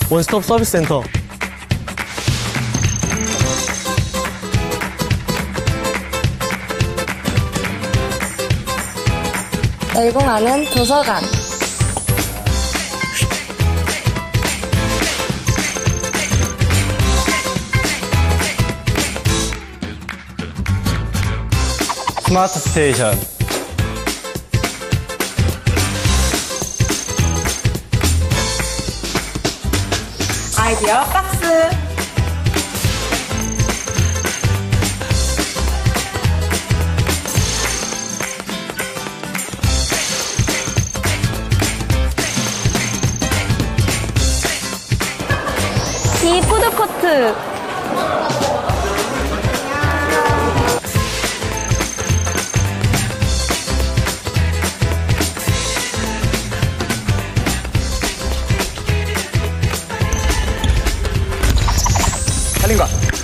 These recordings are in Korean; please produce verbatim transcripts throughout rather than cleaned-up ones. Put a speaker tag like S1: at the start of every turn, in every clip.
S1: 원스톱 서비스 센터.
S2: 열공하는 도서관.
S3: 스마트 스테이션.
S4: 아이디어 박스.
S2: 이 푸드코트.
S3: 살림가.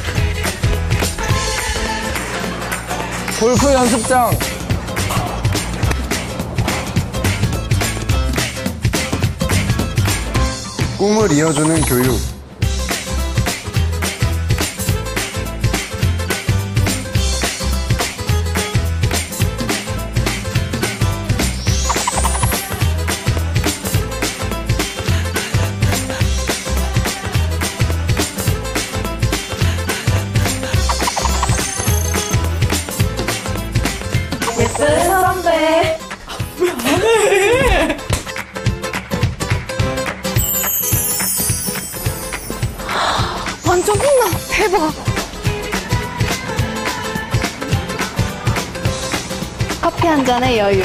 S3: 골프 연습장. 꿈을 이어주는 교육.
S4: 예쁜 선배. 왜 안 해?
S2: 완전 콩나. 대박. 커피 한 잔의 여유.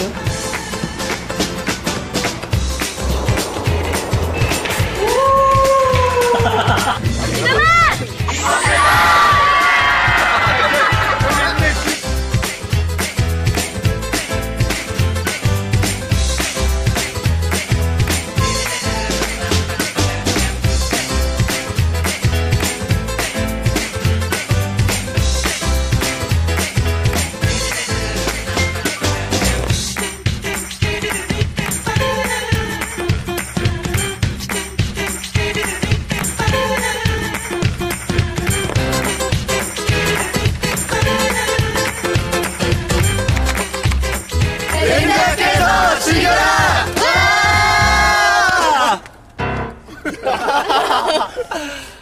S5: 생각해서 즐겨라!